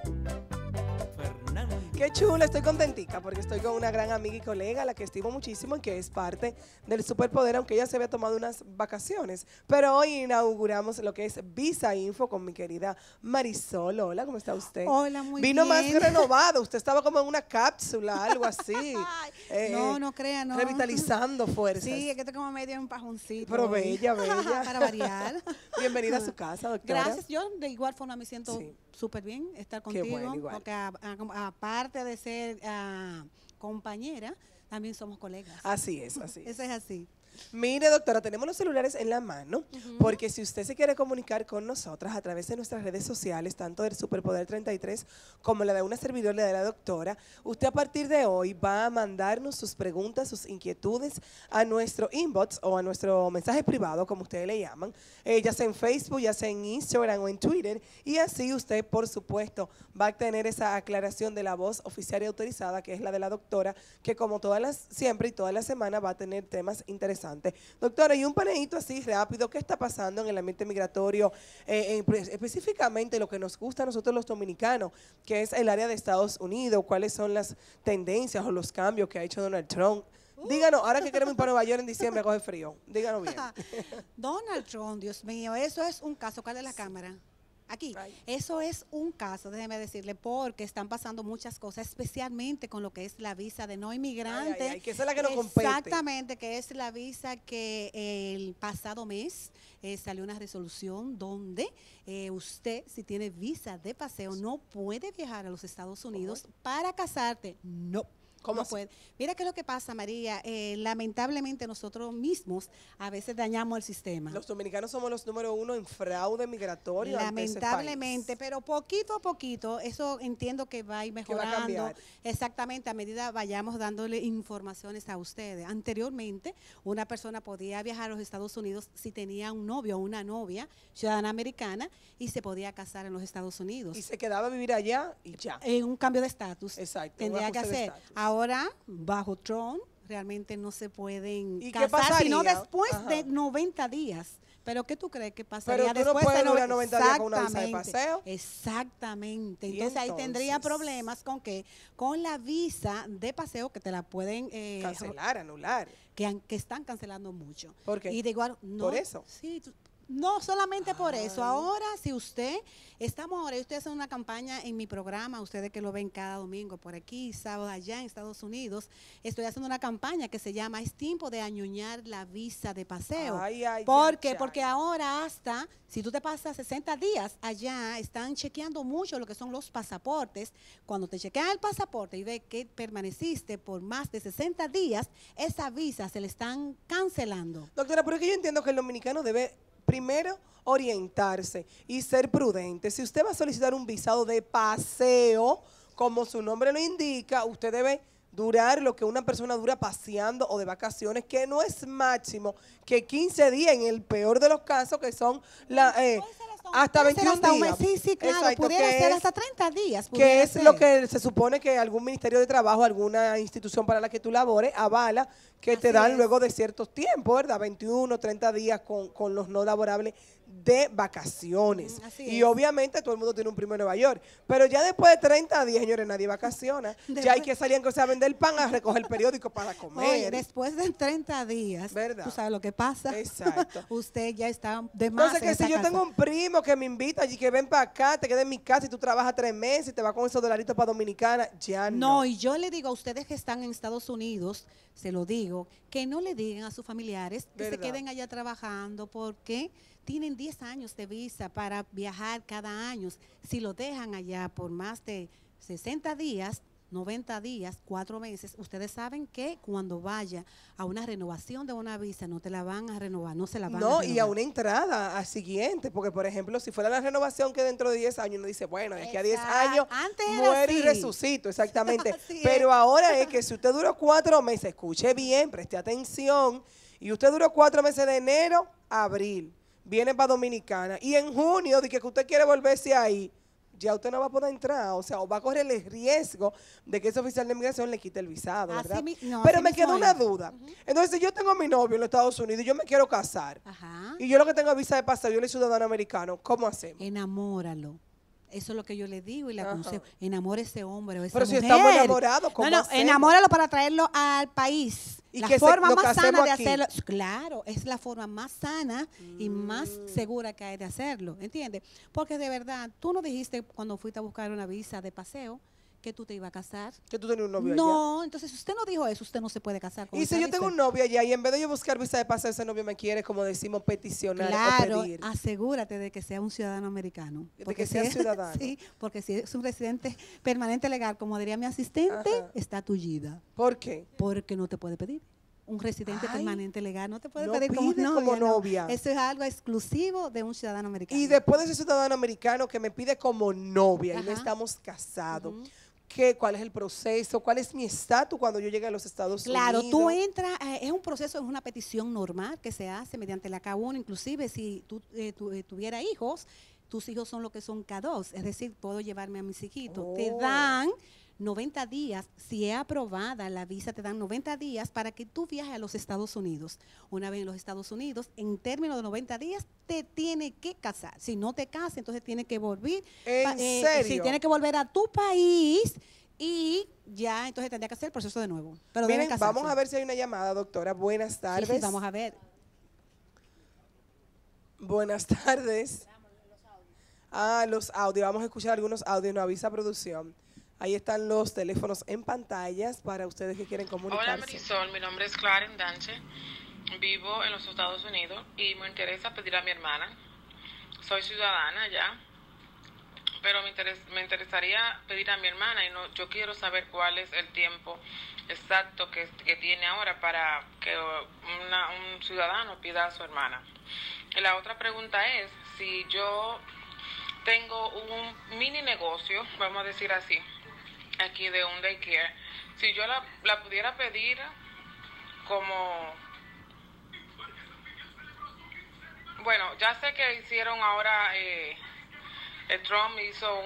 Qué chula, estoy contentica porque estoy con una gran amiga y colega, a la que estimo muchísimo y que es parte del Superpoder, aunque ella se había tomado unas vacaciones. Pero hoy inauguramos lo que es Visa Info con mi querida Marisol. Hola, ¿cómo está usted? Hola, muy Vino bien. más renovado, usted estaba como en una cápsula, algo así. No crea, no. Revitalizando fuerzas. Sí, es que estoy como medio en pajoncito. Pero hoy. bella, bella. Para variar. Bienvenida a su casa, doctora. Gracias, yo de igual forma me siento Sí. súper bien estar Qué contigo. bueno, igual. Porque aparte de ser compañera, también somos colegas. Así es, así es. Eso es así. Mire, doctora, tenemos los celulares en la mano, porque si usted se quiere comunicar con nosotras a través de nuestras redes sociales, tanto del Superpoder 33 como la de una servidora, la de la doctora, usted a partir de hoy va a mandarnos sus preguntas, sus inquietudes a nuestro inbox o a nuestro mensaje privado, como ustedes le llaman, ya sea en Facebook, ya sea en Instagram o en Twitter, y así usted, por supuesto, va a tener esa aclaración de la voz oficial y autorizada, que es la de la doctora, que como siempre y todas las semanas va a tener temas interesantes. Doctora, y un paneíto así rápido, ¿qué está pasando en el ambiente migratorio? Específicamente lo que nos gusta a nosotros los dominicanos, que es el área de Estados Unidos, cuáles son las tendencias o los cambios que ha hecho Donald Trump. Díganos, ahora que queremos ir para Nueva York en diciembre a coger frío, díganos bien. Donald Trump, Dios mío, eso es un caso. ¿Cuál es la cámara? Aquí. Ay. Eso es un caso, déjeme decirle, porque están pasando muchas cosas, especialmente con lo que es la visa de no inmigrante. Que esa es la que nos compete. Exactamente, que es la visa que el pasado mes salió una resolución donde usted, si tiene visa de paseo, no puede viajar a los Estados Unidos para casarte. No. ¿Cómo no así? puede. Mira qué es lo que pasa, María. Lamentablemente nosotros mismos a veces dañamos el sistema. Los dominicanos somos los número uno en fraude migratorio. Lamentablemente, pero poquito a poquito, eso entiendo que va a ir va a mejorando. cambiar. Exactamente, a medida vayamos dándole informaciones a ustedes. Anteriormente, una persona podía viajar a los Estados Unidos si tenía un novio o una novia ciudadana americana y se podía casar en los Estados Unidos. Y se quedaba a vivir allá y ya. En un cambio de estatus. Exacto, un Tendría que ajuste de hacer. estatus. Ahora, bajo Trump, realmente no se pueden ¿Y qué casar, sino pasaría? después de Ajá. 90 días. ¿Pero qué tú crees que pasaría Pero tú no después puedes de durar 90 días con una visa de Exactamente, paseo. Exactamente. ¿Y Entonces ahí tendría entonces? problemas con qué, con la visa de paseo que te la pueden Cancelar, anular. que están cancelando mucho. ¿Por qué? Y de igual, no, ¿Por eso? Sí, no solamente por eso. Ay. Ahora, si usted, estamos ahora, yo estoy haciendo una campaña en mi programa, ustedes que lo ven cada domingo por aquí, sábado allá en Estados Unidos, estoy haciendo una campaña que se llama Es tiempo de añoñar la visa de paseo. Ay, ay, ¿Por qué? ay, Porque ay. ahora hasta, si tú te pasas 60 días allá, están chequeando mucho lo que son los pasaportes. Cuando te chequean el pasaporte y ve que permaneciste por más de 60 días, esa visa se le están cancelando. Doctora, pero es que yo entiendo que el dominicano debe primero orientarse y ser prudente. Si usted va a solicitar un visado de paseo, como su nombre lo indica, usted debe durar lo que una persona dura paseando o de vacaciones, que no es máximo que 15 días, en el peor de los casos, que son hasta Puede ser 21 hasta un días. mes, sí, sí, claro, Exacto, pudiera que ser es- hasta 30 días. que pudiera es ser. lo que se supone que algún ministerio de trabajo, alguna institución para la que tú labores, avala que te Así dan es. luego de ciertos tiempos, ¿verdad? 21, 30 días con los no laborables de vacaciones. Así Y es. obviamente todo el mundo tiene un primo en Nueva York. Pero ya después de 30 días, señores, nadie vacaciona. Ya hay que salir aunque sea a vender pan, a recoger el periódico para comer. Oye, después de 30 días, ¿Verdad? tú sabes lo que pasa. Exacto. Usted ya está de más. Entonces, en que si esa yo casa. tengo un primo que me invita y que ven para acá, te quedas en mi casa y tú trabajas 3 meses y te vas con esos dolaritos para Dominicana, ya no. No, y yo le digo a ustedes que están en Estados Unidos, se lo digo, que no le digan a sus familiares que se ¿Verdad? queden allá trabajando porque tienen 10 años de visa para viajar cada año. Si lo dejan allá por más de 60 días, 90 días, 4 meses, ustedes saben que cuando vaya a una renovación de una visa no te la van a renovar, no se la van a No, renovar. y a una entrada a siguiente, porque por ejemplo, si fuera la renovación que dentro de 10 años uno dice, bueno, de aquí a 10 años Antes era muero y así. resucito, exactamente. Así es. Pero ahora es que si usted duró 4 meses, escuche bien, preste atención, y usted duró 4 meses de enero a abril, viene para Dominicana, y en junio, de que usted quiere volverse ahí, ya usted no va a poder entrar, o sea, o va a correr el riesgo de que ese oficial de inmigración le quite el visado, Así ¿verdad? no, Pero así me mismo queda una es. duda. Entonces, si yo tengo a mi novio en los Estados Unidos y yo me quiero casar, Ajá. y yo lo que tengo es visa de paseo, yo soy ciudadano americano, ¿cómo hacemos? Enamóralo. Eso es lo que yo le digo y le Ajá. aconsejo. Enamore a ese hombre o esa Pero si mujer. estamos enamorados, ¿cómo No, hacemos? enamóralo para traerlo al país. Y La que forma lo más casemos sana de aquí. hacerlo, claro, es la forma más sana y más segura que hay de hacerlo, ¿entiendes? Porque de verdad, tú no dijiste cuando fuiste a buscar una visa de paseo que tú te ibas a casar. Que tú tenías un novio allá. No, entonces si usted no dijo eso, usted no se puede casar con Y esa si yo tengo visa. un novio allá y en vez de yo buscar visa de paseo, ese novio me quiere, como decimos, peticionar Claro, o pedir. asegúrate de que sea un ciudadano americano. De que sea si es- ciudadano. Sí, porque si es un residente permanente legal, como diría mi asistente, Ajá. está tullida. ¿Por qué? Porque no te puede pedir. Un residente Ay, permanente legal no te puede no pedir como pide novia. como no. novia. Eso es algo exclusivo de un ciudadano americano. Y después de ese ciudadano americano que me pide como novia y no Ajá. estamos casados, Ujú. ¿cuál es el proceso? ¿Cuál es mi estatus cuando yo llegue a los Estados Claro, Unidos? tú entras, es un proceso, es una petición normal que se hace mediante la K1, inclusive si tú tuviera hijos, tus hijos son lo que son K2, es decir, puedo llevarme a mis hijitos. Te Oh. dan 90 días, si es aprobada la visa, te dan 90 días para que tú viajes a los Estados Unidos. Una vez en los Estados Unidos, en términos de 90 días, te tiene que casar. Si no te casas, entonces tiene que volver. ¿En serio? Sí, tiene que volver a tu país y ya, entonces tendría que hacer el proceso de nuevo. Pero deben Miren, casarse. vamos a ver si hay una llamada, doctora. Buenas Sí, tardes. sí, vamos a ver. Buenas tardes. Los audios. Vamos a escuchar algunos audios. Nos avisa producción. Ahí están los teléfonos en pantallas para ustedes que quieren comunicarse. Hola Marisol, mi nombre es Claren Danche, vivo en los Estados Unidos y me interesa pedir a mi hermana. Soy ciudadana ya, pero me interesaría pedir a mi hermana y yo quiero saber cuál es el tiempo exacto que tiene ahora para que un ciudadano pida a su hermana. Y la otra pregunta es, si yo tengo un mini negocio, vamos a decir así, aquí de un daycare, si yo la pudiera pedir como, bueno, ya sé que hicieron ahora, Trump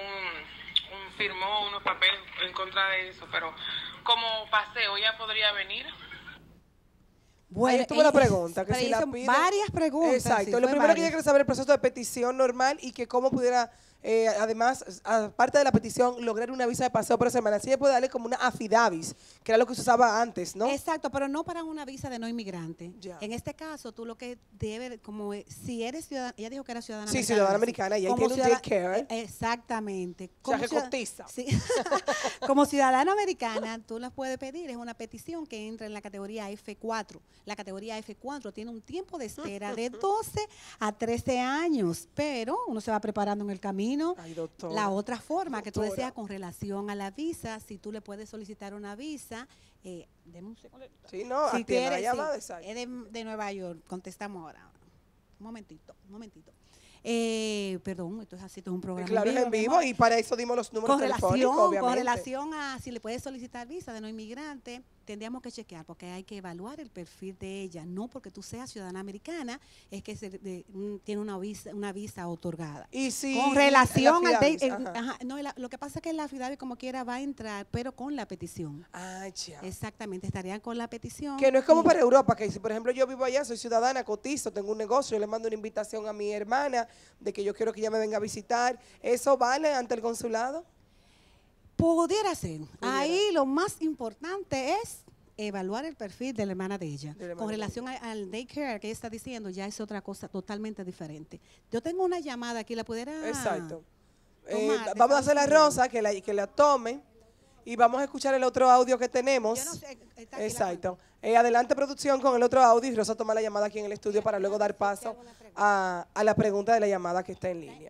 firmó unos papeles en contra de eso, pero como paseo, ¿ya podría venir? Ahí estuvo la pregunta, que pero si la hizo pide. varias preguntas. Exacto. sí, Lo fue primero que yo varias. quiero saber es el proceso de petición normal y que cómo pudiera, además, aparte de la petición, lograr una visa de paseo por semana. Así ella puede darle como una affidavit, que era lo que se usaba antes, ¿no? Exacto, pero no para una visa de no inmigrante. Ya. En este caso, tú lo que debes, como si eres ciudadana, ella dijo que era ciudadana Sí, americana. ciudadana ¿sí? americana, y ahí Como tiene un daycare. Exactamente. O sea, que ciudad- cotiza. Sí. Como ciudadana americana, tú las puedes pedir, es una petición que entra en la categoría F4. La categoría F4 tiene un tiempo de espera de 12 a 13 años, pero uno se va preparando en el camino. Ay, doctora. La otra forma que tú Doctora. deseas con relación a la visa, si tú le puedes solicitar una visa, deme un segundo. Sí, no, Si atienda la quieres, llamada, sí, exacto. es de Nueva York, contestamos ahora. Un momentito. Perdón, esto es así, esto es un programa. Claro, es en mi vivo amor. y para eso dimos los números telefónicos, obviamente. Con relación a si le puedes solicitar visa de no inmigrante, tendríamos que chequear porque hay que evaluar el perfil de ella. No porque tú seas ciudadana americana, es que tiene una visa otorgada. Y si Con relación la al affidavit, ajá. no, lo que pasa es que la affidavit como quiera va a entrar, pero con la petición. Ah, ya. Exactamente, estarían con la petición. Que no es como y- para Europa, que si por ejemplo yo vivo allá, soy ciudadana, cotizo, tengo un negocio, yo le mando una invitación a mi hermana de que yo quiero que ella me venga a visitar, ¿eso vale ante el consulado? Pudiera ser. Ahí lo más importante es evaluar el perfil de la hermana de ella. De la hermana Con de relación al daycare que ella está diciendo, ya es otra cosa totalmente diferente. Yo tengo una llamada aquí, la pudiera... Exacto. tomar de Vamos a hacer a Estados Rosa que la tome y vamos a escuchar el otro audio que tenemos. Yo no sé, está aquí la Exacto. Adelante producción con el otro audio y Rosa toma la llamada aquí en el estudio para luego dar paso a la pregunta de la llamada que está en línea.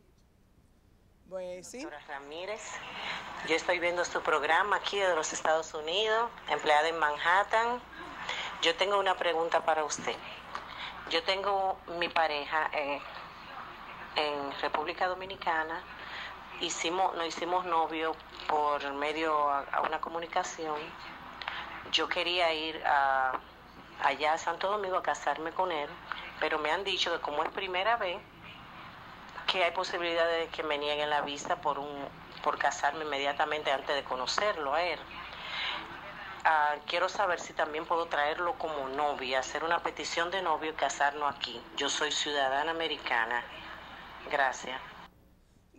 Pues sí. Doctora Ramírez, yo estoy viendo su programa aquí de los Estados Unidos, empleada en Manhattan. Yo tengo una pregunta para usted. Yo tengo mi pareja en República Dominicana, nos hicimos novio por medio a una comunicación. Yo quería ir allá a Santo Domingo a casarme con él, pero me han dicho que como es primera vez, que hay posibilidad de que me nieguen la visa por casarme inmediatamente antes de conocerlo a él. Quiero saber si también puedo traerlo como novia, hacer una petición de novio y casarnos aquí. Yo soy ciudadana americana. Gracias.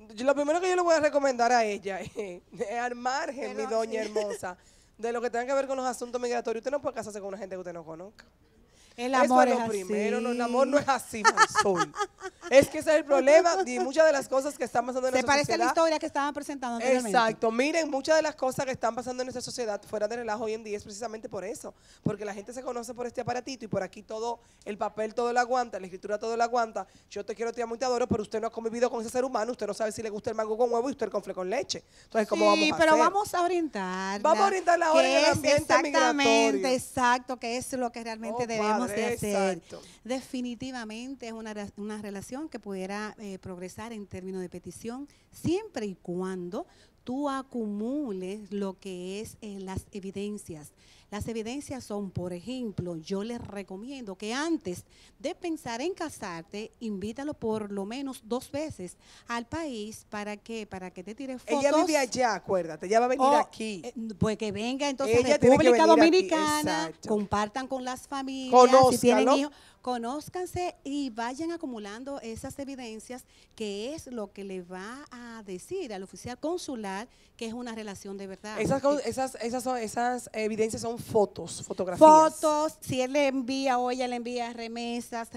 lo primero que yo le voy a recomendar a ella es al margen, mi doña hermosa, de lo que tenga que ver con los asuntos migratorios. Usted no puede casarse con una gente que usted no conozca. El amor Eso es lo así. primero, no, el amor no es así, Marisol. Es que ese es el problema y muchas de las cosas que están pasando en Se nuestra parece a la sociedad. historia que estaban presentando anteriormente. Exacto, miren, muchas de las cosas que están pasando en nuestra sociedad fuera de relajo hoy en día es precisamente por eso, porque la gente se conoce por este aparatito y por aquí todo, el papel todo lo aguanta, la escritura todo lo aguanta. Yo te quiero, te amo y te adoro, pero usted no ha convivido con ese ser humano, usted no sabe si le gusta el mango con huevo y usted el confle con leche. Entonces, ¿cómo vamos a pero hacer? vamos a orientar. Vamos a orientarla ahora en el ambiente migratorio. Exacto, que es lo que realmente Oh, debemos padre, de hacer. exacto. Definitivamente es una relación que pudiera progresar en términos de petición, siempre y cuando tú acumules lo que es las evidencias. Las evidencias son, por ejemplo, yo les recomiendo que antes de pensar en casarte, invítalo por lo menos 2 veces al país para que te tire fotos. Ella vive allá, acuérdate, ella va a venir aquí. Pues que venga entonces Ella a tiene que República venir aquí, Dominicana, exacto. compartan con las familias, Conózcalo. si tienen hijos, conózcanse y vayan acumulando esas evidencias, que es lo que le va a decir al oficial consular que es una relación de verdad. Esas evidencias son fotografías. Fotos, si él le envía o ella le envía remesas,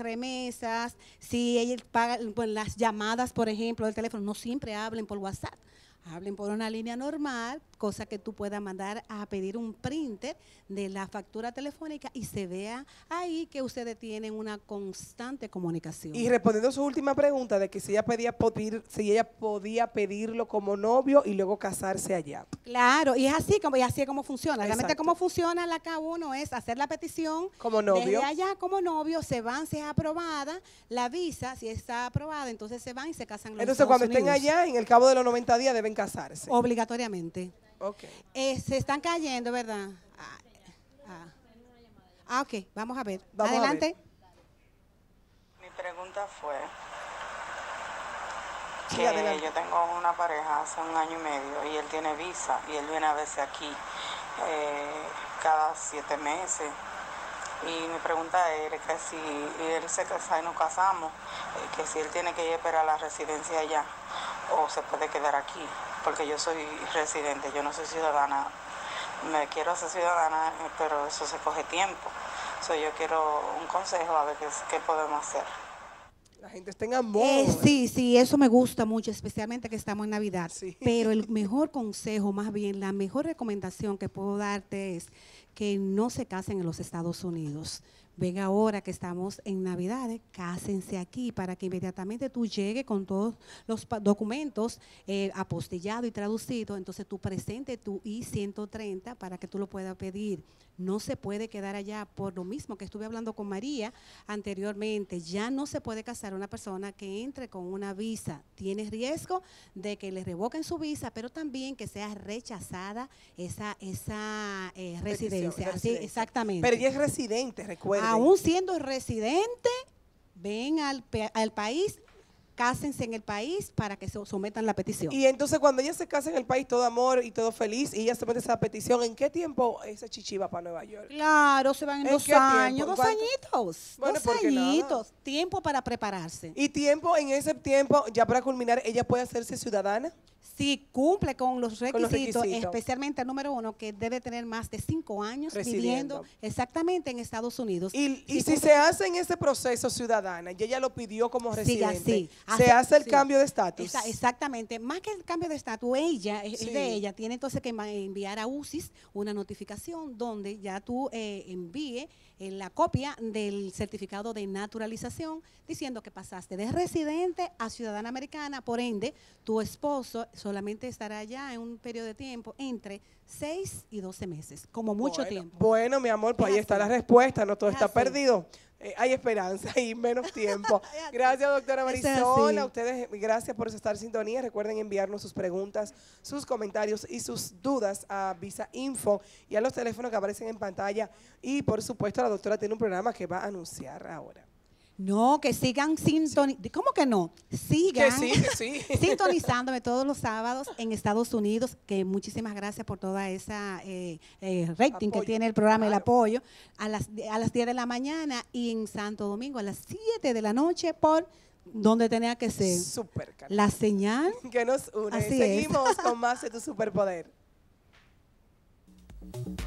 si ella paga pues, las llamadas, por ejemplo, del teléfono, no siempre hablen por WhatsApp. Hablen por una línea normal, cosa que tú puedas mandar a pedir un printer de la factura telefónica y se vea ahí que ustedes tienen una constante comunicación. Y respondiendo a su última pregunta de que si ella podía pedirlo como novio y luego casarse allá. Claro, y es así como funciona. Realmente Exacto. como funciona la K1 es hacer la petición Como novio. desde allá como novio, se van, si es aprobada, la visa, si está aprobada, entonces se van y se casan en los Entonces Estados cuando estén Unidos. allá, en el cabo de los 90 días deben casarse. Obligatoriamente. Okay. Se están cayendo, ¿verdad? Ok, vamos a ver. Vamos a Adelante. Mi pregunta fue Sí, que adelante. yo tengo una pareja hace 1 año y medio y él tiene visa y él viene a veces aquí cada 7 meses. Y mi pregunta es que si él se casa y nos casamos, que si él tiene que ir a esperar la residencia allá o se puede quedar aquí, porque yo soy residente, yo no soy ciudadana. Me quiero hacer ciudadana, pero eso se coge tiempo. Yo quiero un consejo a ver qué podemos hacer. La gente está en amor. Sí, eso me gusta mucho, especialmente que estamos en Navidad. Sí. Pero el mejor consejo, más bien, la mejor recomendación que puedo darte es que no se casen en los Estados Unidos. Ven ahora que estamos en Navidades, cásense aquí para que inmediatamente tú llegues con todos los documentos apostillados y traducidos, entonces tú presentes tu I-130 para que tú lo puedas pedir. No se puede quedar allá, por lo mismo que estuve hablando con María anteriormente, ya no se puede casar una persona que entre con una visa. Tiene riesgo de que le revoquen su visa, pero también que sea rechazada esa residencia. Así, exactamente. Pero ella es residente, recuerden. Aún siendo residente, ven al país, cásense en el país para que se sometan la petición. Y entonces cuando ella se casa en el país, todo amor y todo feliz, y ella somete esa petición, ¿en qué tiempo esa chichi va para Nueva York? Claro, se van en ¿En 2 qué tiempo? años, ¿En 2 cuánto? añitos, Bueno, 2 porque nada. añitos, tiempo para prepararse. Y tiempo, en ese tiempo, ya para culminar, ¿ella puede hacerse ciudadana? Si cumple con los requisitos, requisitos. especialmente el número 1, que debe tener más de 5 años Residiendo. viviendo exactamente en Estados Unidos. Y si cumple- se hace en ese proceso ciudadana y ella lo pidió como Siga residente, así. se hace el Sí. cambio de estatus. Exactamente. Más que el cambio de estatus, ella, Sí. de ella, tiene entonces que enviar a UCIS una notificación donde ya tú envíe la copia del certificado de naturalización diciendo que pasaste de residente a ciudadana americana, por ende, tu esposo solamente estará allá en un periodo de tiempo entre 6 y 12 meses, como mucho Bueno, tiempo. Bueno, mi amor, pues Es ahí está así. la respuesta, no todo Es está así. perdido. Hay esperanza y menos tiempo. Gracias, doctora Es Marisol. así. A ustedes, gracias por estar en sintonía. Recuerden enviarnos sus preguntas, sus comentarios y sus dudas a Visa Info y a los teléfonos que aparecen en pantalla. Y, por supuesto, la doctora tiene un programa que va a anunciar ahora. No, que sigan sintonizando. ¿Cómo que no? Sigan Que sí. sintonizándome todos los sábados en Estados Unidos, que muchísimas gracias por toda esa rating que Apoyo, tiene el programa, el claro. apoyo, a las 10 de la mañana y en Santo Domingo a las 7 de la noche por donde tenía que ser. Súper, Carla. La señal. Que nos une. Así es. Seguimos con más de Tu Superpoder.